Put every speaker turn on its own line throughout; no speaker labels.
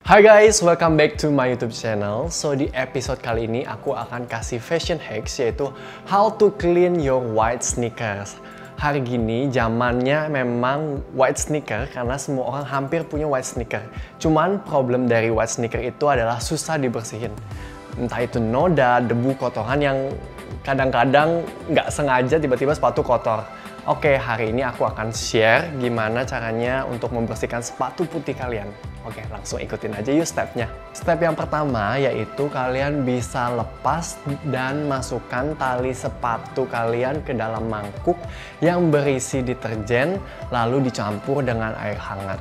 Hai guys, welcome back to my YouTube channel. So di episode kali ini aku akan kasih fashion hacks, yaitu how to clean your white sneakers. Hari gini zamannya memang white sneaker karena semua orang hampir punya white sneaker. Cuman problem dari white sneaker itu adalah susah dibersihin. Entah itu noda, debu, kotoran yang kadang-kadang nggak sengaja tiba-tiba sepatu kotor. Oke, hari ini aku akan share gimana caranya untuk membersihkan sepatu putih kalian. Oke, langsung ikutin aja yuk stepnya. Step yang pertama yaitu kalian bisa lepas dan masukkan tali sepatu kalian ke dalam mangkuk yang berisi deterjen, lalu dicampur dengan air hangat.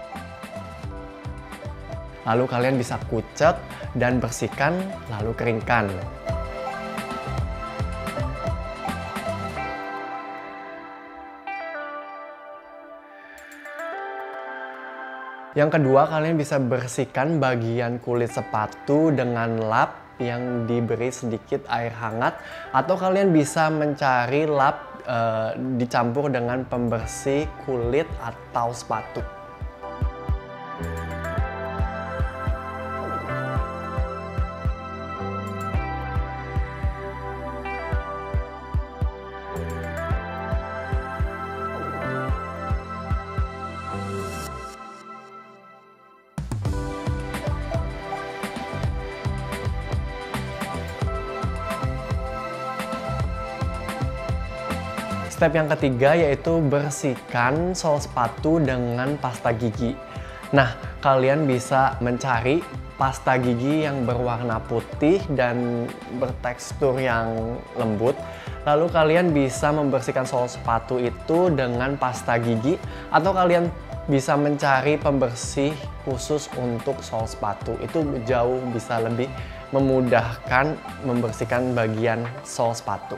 Lalu kalian bisa kucek dan bersihkan, lalu keringkan. Yang kedua, kalian bisa bersihkan bagian kulit sepatu dengan lap yang diberi sedikit air hangat, atau kalian bisa mencari lap dicampur dengan pembersih kulit atau sepatu. Step yang ketiga yaitu bersihkan sol sepatu dengan pasta gigi. Nah, kalian bisa mencari pasta gigi yang berwarna putih dan bertekstur yang lembut. Lalu kalian bisa membersihkan sol sepatu itu dengan pasta gigi, atau kalian bisa mencari pembersih khusus untuk sol sepatu. Itu jauh bisa lebih memudahkan membersihkan bagian sol sepatu.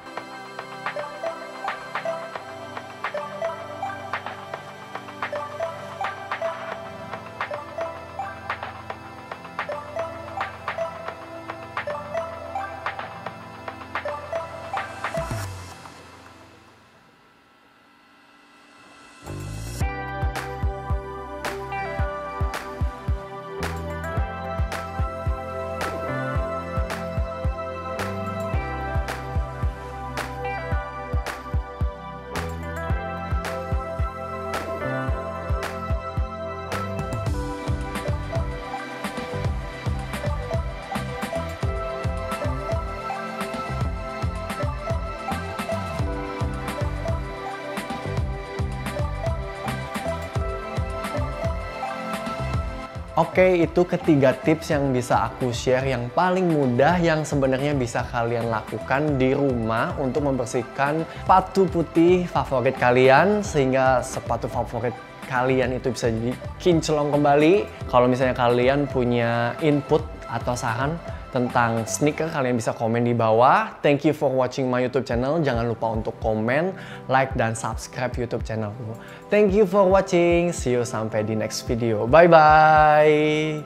Oke, itu ketiga tips yang bisa aku share yang paling mudah yang sebenarnya bisa kalian lakukan di rumah untuk membersihkan sepatu putih favorit kalian sehingga sepatu favorit kalian itu bisa dikinclong kembali. Kalau misalnya kalian punya input atau saran tentang sneaker, kalian bisa komen di bawah. Thank you for watching my YouTube channel. Jangan lupa untuk komen, like, dan subscribe YouTube channelku. Thank you for watching. See you sampai di next video. Bye-bye.